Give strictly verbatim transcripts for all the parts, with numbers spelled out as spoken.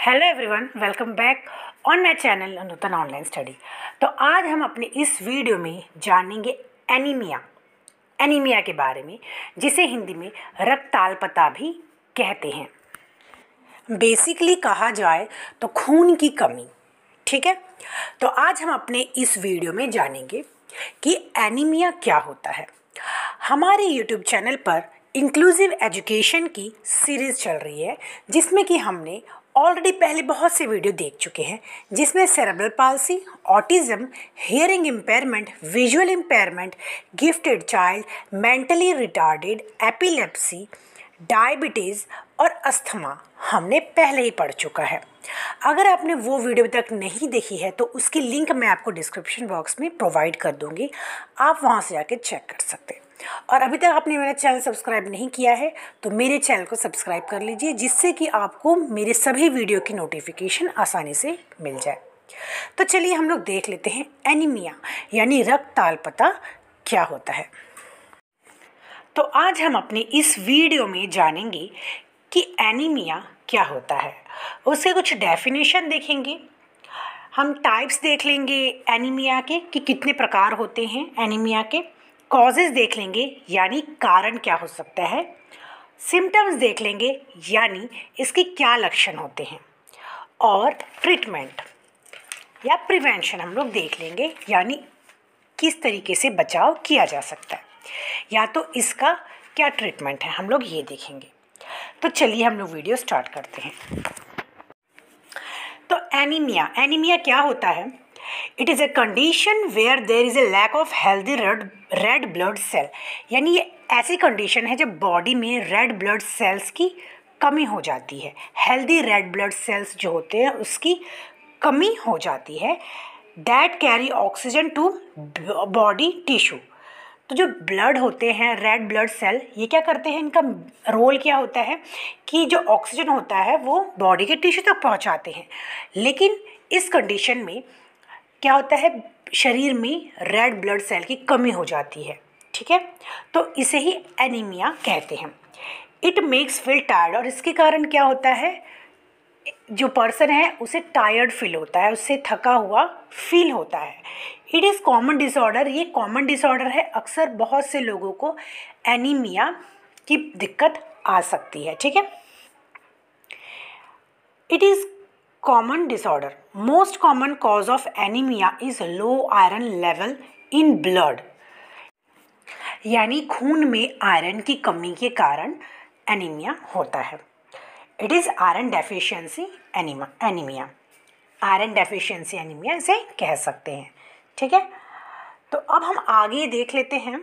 Hello everyone, welcome back on my channel Nutan online study. तो आज हम अपने इस वीडियो में जानेंगे एनीमिया एनीमिया के बारे में, जिसे हिंदी में रक्ताल्पता भी कहते हैं। बेसिकली कहा जाए तो खून की कमी। ठीक है, तो आज हम अपने इस वीडियो में जानेंगे कि एनीमिया क्या होता है। हमारे यूट्यूब चैनल पर इंक्लूसिव एजुकेशन की सीरीज़ चल रही है, जिसमें कि हमने ऑलरेडी पहले बहुत से वीडियो देख चुके हैं, जिसमें cerebral palsy, autism, hearing impairment, visual impairment, gifted child, mentally retarded, epilepsy, diabetes और अस्थमा हमने पहले ही पढ़ चुका है। अगर आपने वो वीडियो तक नहीं देखी है तो उसकी लिंक मैं आपको डिस्क्रिप्शन बॉक्स में प्रोवाइड कर दूंगी, आप वहाँ से जाके चेक कर सकते हैं। और अभी तक आपने मेरा चैनल सब्सक्राइब नहीं किया है तो मेरे चैनल को सब्सक्राइब कर लीजिए, जिससे कि आपको मेरे सभी वीडियो की नोटिफिकेशन आसानी से मिल जाए। तो चलिए हम लोग देख लेते हैं एनीमिया यानी रक्ताल्पता क्या होता है। तो आज हम अपने इस वीडियो में जानेंगे कि एनीमिया क्या होता है, उसके कुछ डेफिनेशन देखेंगे, हम टाइप्स देख लेंगे एनीमिया के कि कितने प्रकार होते हैं एनीमिया के, कॉजेज़ देख लेंगे यानी कारण क्या हो सकता है, सिम्टम्स देख लेंगे यानी इसके क्या लक्षण होते हैं, और ट्रीटमेंट या प्रिवेंशन हम लोग देख लेंगे यानी किस तरीके से बचाव किया जा सकता है, या तो इसका क्या ट्रीटमेंट है हम लोग ये देखेंगे। तो चलिए हम लोग वीडियो स्टार्ट करते हैं। तो एनीमिया एनीमिया क्या होता है? It is a condition where there is a lack of healthy red red blood cell, यानी ये ऐसी कंडीशन है जब बॉडी में रेड ब्लड सेल्स की कमी हो जाती है। हेल्दी रेड ब्लड सेल्स जो होते हैं उसकी कमी हो जाती है। That carry oxygen to body tissue. तो जो ब्लड होते हैं रेड ब्लड सेल, ये क्या करते हैं, इनका रोल क्या होता है कि जो ऑक्सीजन होता है वो बॉडी के टिश्यू तक पहुंचाते हैं। लेकिन इस कंडीशन में क्या होता है, शरीर में रेड ब्लड सेल की कमी हो जाती है। ठीक है, तो इसे ही एनीमिया कहते हैं। इट मेक्स फील टायर्ड, और इसके कारण क्या होता है, जो पर्सन है उसे टायर्ड फील होता है, उससे थका हुआ फील होता है। इट इज़ कॉमन डिसऑर्डर, ये कॉमन डिसऑर्डर है, अक्सर बहुत से लोगों को एनीमिया की दिक्कत आ सकती है। ठीक है, it is common disorder. Most common cause of anaemia is low iron level in blood, यानी खून में आयरन की कमी के कारण एनीमिया होता है। It is iron deficiency enema anaemia iron deficiency anaemia इसे कह सकते हैं। ठीक है, तो अब हम आगे देख लेते हैं।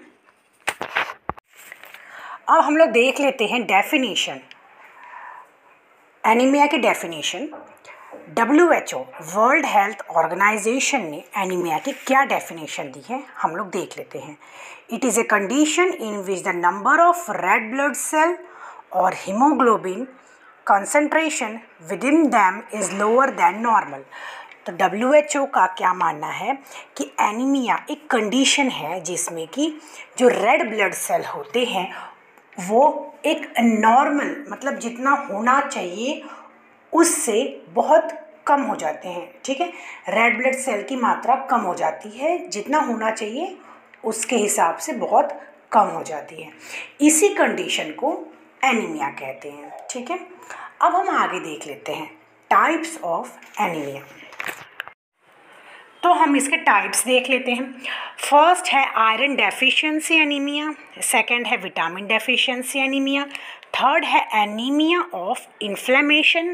अब हम लोग देख लेते हैं डेफिनेशन, एनीमिया की definition. W H O world health organisation ने एनीमिया की क्या डेफिनेशन दी है हम लोग देख लेते हैं। It is a condition in which the number of red blood cell और haemoglobin concentration with in them is lower than normal. तो डब्ल्यू एच ओ का क्या मानना है कि एनीमिया एक कंडीशन है जिसमें कि जो रेड ब्लड सेल होते हैं वो एक नॉर्मल, मतलब जितना होना चाहिए उससे बहुत कम हो जाते हैं। ठीक है, रेड ब्लड सेल की मात्रा कम हो जाती है, जितना होना चाहिए उसके हिसाब से बहुत कम हो जाती है। इसी कंडीशन को एनीमिया कहते हैं। ठीक है, अब हम आगे देख लेते हैं टाइप्स ऑफ एनीमिया। तो हम इसके टाइप्स देख लेते हैं। फर्स्ट है आयरन डेफिशिएंसी एनीमिया, सेकंड है विटामिन डेफिशिएंसी एनीमिया, थर्ड है एनीमिया ऑफ इन्फ्लेमेशन,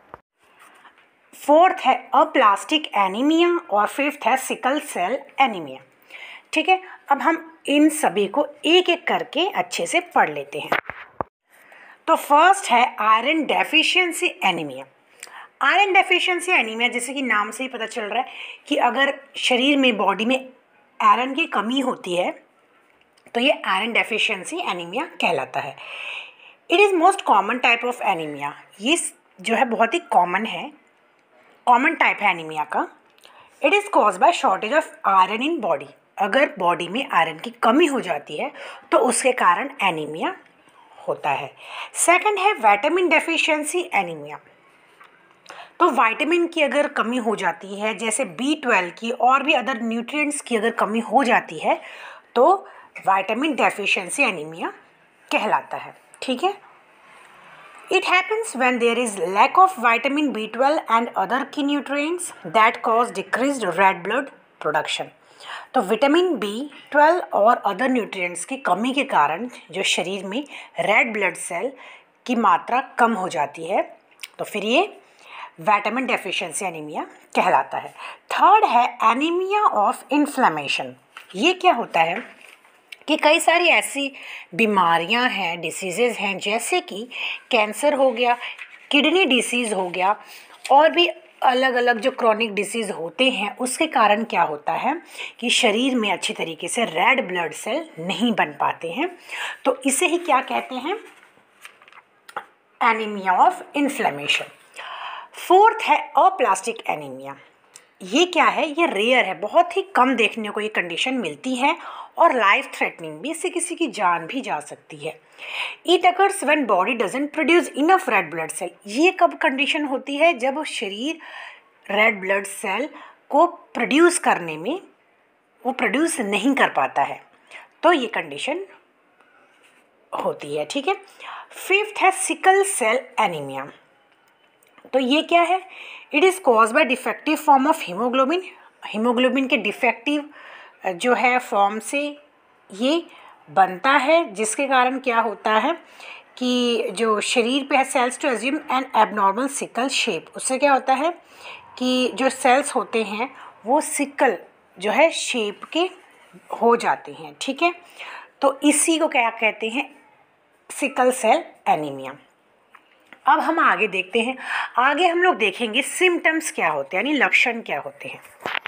फोर्थ है अप्लास्टिक एनीमिया, और फिफ्थ है सिकल सेल एनीमिया। ठीक है, अब हम इन सभी को एक एक करके अच्छे से पढ़ लेते हैं। तो फर्स्ट है iron deficiency anaemia. Iron deficiency anaemia, जैसे कि नाम से ही पता चल रहा है कि अगर शरीर में, बॉडी में आयरन की कमी होती है तो ये आयरन डेफिशिएंसी एनीमिया कहलाता है। It is most common type of anaemia, ये जो है बहुत ही कॉमन है, कॉमन टाइप है एनीमिया का। It is cause by shortage of iron in body, अगर बॉडी में आयरन की कमी हो जाती है तो उसके कारण एनीमिया होता है। सेकंड है विटामिन डेफिशिएंसी एनीमिया। तो विटामिन की अगर कमी हो जाती है, जैसे बी ट्वेल्व की और भी अदर न्यूट्रिएंट्स की अगर कमी हो जाती है, तो विटामिन डेफिशिएंसी एनीमिया कहलाता है। ठीक है, it happens when there is lack of vitamin B twelve and other key nutrients that cause decreased red blood production। तो विटामिन बी ट्वेल्व और अदर न्यूट्रिएंट्स की कमी के कारण जो शरीर में रेड ब्लड सेल की मात्रा कम हो जाती है, तो फिर ये विटामिन डेफिशिएंसी एनीमिया कहलाता है। थर्ड है एनीमिया ऑफ इन्फ्लेमेशन। ये क्या होता है कि कई सारी ऐसी बीमारियां हैं, डिसीज़ेज़ हैं, जैसे कि कैंसर हो गया, किडनी डिसीज़ हो गया, और भी अलग अलग जो क्रॉनिक डिसीज़ होते हैं, उसके कारण क्या होता है कि शरीर में अच्छी तरीके से रेड ब्लड सेल नहीं बन पाते हैं। तो इसे ही क्या कहते हैं, एनीमिया ऑफ इन्फ्लेमेशन। फोर्थ है अप्लास्टिक एनीमिया। ये क्या है, ये रेयर है, बहुत ही कम देखने को ये कंडीशन मिलती है और लाइफ थ्रेटनिंग भी, इससे किसी की जान भी जा सकती है। It occurs when body doesn't produce enough red blood cell. ये कब कंडीशन होती है, जब शरीर रेड ब्लड सेल को प्रोड्यूस करने में वो प्रोड्यूस नहीं कर पाता है, तो ये कंडीशन होती है। ठीक है, फिफ्थ है सिकल सेल एनीमिया। तो ये क्या है, it is cause by defective form of haemoglobin. Haemoglobin के डिफेक्टिव जो है फॉर्म से ये बनता है, जिसके कारण क्या होता है कि जो शरीर पे है cells to assume an abnormal sickle shape. उससे क्या होता है कि जो सेल्स होते हैं वो सिकल जो है शेप के हो जाते हैं। ठीक है, तो इसी को क्या कहते हैं, सिकल सेल एनीमिया। अब हम आगे देखते हैं, आगे हम लोग देखेंगे सिम्टम्स क्या होते हैं, यानी लक्षण क्या होते हैं।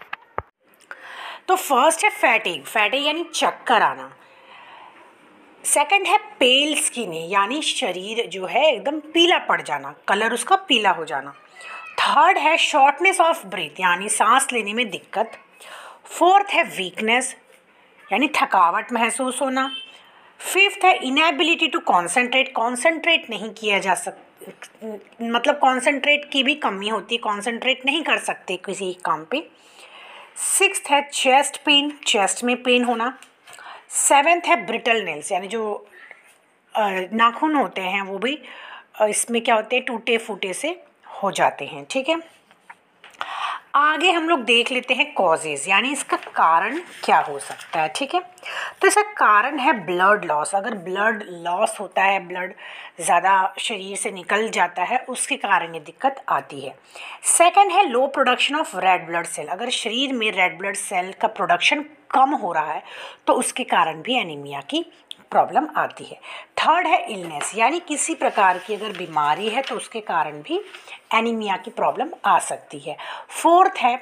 तो फर्स्ट है फैटिग। फैटिग यानी चक्कर आना। सेकंड है पेल स्किन, यानी शरीर जो है एकदम पीला पड़ जाना, कलर उसका पीला हो जाना। थर्ड है शॉर्टनेस ऑफ ब्रीथ, यानी सांस लेने में दिक्कत। फोर्थ है वीकनेस, यानी थकावट महसूस होना। फिफ्थ है इनएबिलिटी टू कॉन्सेंट्रेट, कॉन्सेंट्रेट नहीं किया जा सकता, मतलब कॉन्सेंट्रेट की भी कमी होती है, कॉन्सेंट्रेट नहीं कर सकते किसी काम पे। सिक्स्थ है चेस्ट पेन, चेस्ट में पेन होना। सेवेंथ है ब्रिटल नेल्स, यानी जो नाखून होते हैं वो भी इसमें क्या होते हैं, टूटे फूटे से हो जाते हैं। ठीक है, आगे हम लोग देख लेते हैं कॉजेज़, यानी इसका कारण क्या हो सकता है। ठीक है, तो इसका कारण है ब्लड लॉस। अगर ब्लड लॉस होता है, ब्लड ज़्यादा शरीर से निकल जाता है, उसके कारण ये दिक्कत आती है। सेकंड है low production of red blood cell. अगर शरीर में रेड ब्लड सेल का प्रोडक्शन कम हो रहा है, तो उसके कारण भी एनीमिया की प्रॉब्लम आती है। थर्ड है इलनेस, यानी किसी प्रकार की अगर बीमारी है तो उसके कारण भी एनीमिया की प्रॉब्लम आ सकती है। फोर्थ है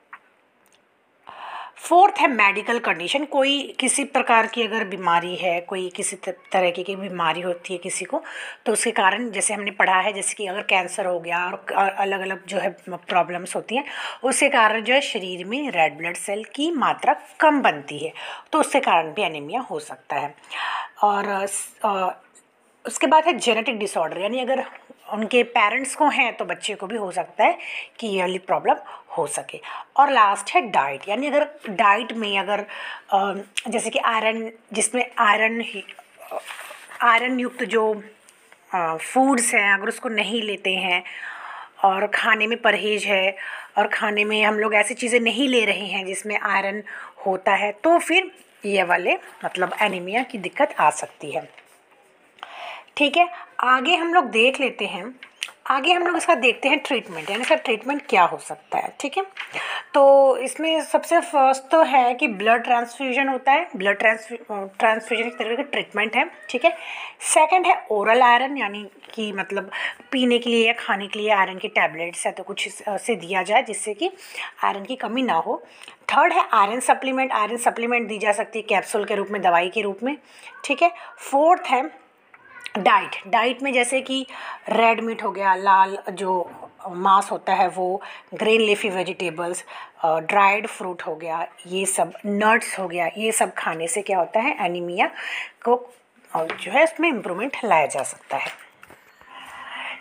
फोर्थ है मेडिकल कंडीशन। कोई किसी प्रकार की अगर बीमारी है, कोई किसी तरह की बीमारी होती है किसी को, तो उसके कारण जैसे हमने पढ़ा है, जैसे कि अगर कैंसर हो गया और अलग अलग जो है प्रॉब्लम्स होती हैं, उसके कारण जो है शरीर में रेड ब्लड सेल की मात्रा कम बनती है, तो उसके कारण भी एनीमिया हो सकता है। और उसके बाद है जेनेटिक डिसऑर्डर, यानी अगर उनके पेरेंट्स को हैं तो बच्चे को भी हो सकता है कि ये वाली प्रॉब्लम हो सके। और लास्ट है डाइट, यानी अगर डाइट में अगर जैसे कि आयरन, जिसमें आयरन आयरन युक्त जो फूड्स हैं, अगर उसको नहीं लेते हैं और खाने में परहेज है और खाने में हम लोग ऐसी चीज़ें नहीं ले रहे हैं जिसमें आयरन होता है, तो फिर ये वाले मतलब एनीमिया की दिक्कत आ सकती है। ठीक है, आगे हम लोग देख लेते हैं, आगे हम लोग इसका देखते हैं ट्रीटमेंट, यानी इसका ट्रीटमेंट क्या हो सकता है। ठीक है, तो इसमें सबसे फर्स्ट तो है कि ब्लड ट्रांसफ्यूजन होता है, ब्लड ट्रांसफ्यूजन एक तरह का ट्रीटमेंट है। ठीक है, सेकंड है ओरल आयरन, यानी कि मतलब पीने के लिए या खाने के लिए आयरन की टैबलेट्स है तो कुछ से दिया जाए जिससे कि आयरन की कमी ना हो। थर्ड है आयरन सप्लीमेंट, आयरन सप्लीमेंट दी जा सकती है कैप्सूल के रूप में, दवाई के रूप में। ठीक है, फोर्थ है डाइट, डाइट में जैसे कि रेड मीट हो गया, लाल जो मांस होता है वो, green leafy vegetables, dried fruit हो गया, ये सब नट्स हो गया, ये सब खाने से क्या होता है, एनीमिया को जो है उसमें इम्प्रूवमेंट लाया जा सकता है।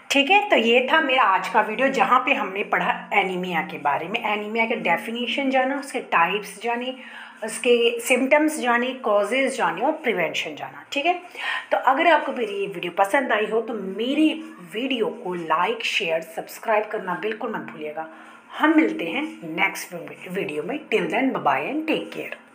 ठीक है, तो ये था मेरा आज का वीडियो जहाँ पे हमने पढ़ा एनीमिया के बारे में। एनीमिया के डेफिनेशन जाना, उसके टाइप्स जाने, उसके सिम्टम्स जाने, कॉजेज़ जाने और प्रिवेंशन जाना। ठीक है, तो अगर आपको मेरी ये वीडियो पसंद आई हो तो मेरी वीडियो को लाइक, शेयर, सब्सक्राइब करना बिल्कुल मत भूलिएगा। हम मिलते हैं नेक्स्ट वीडियो में। Till then bye bye and take care.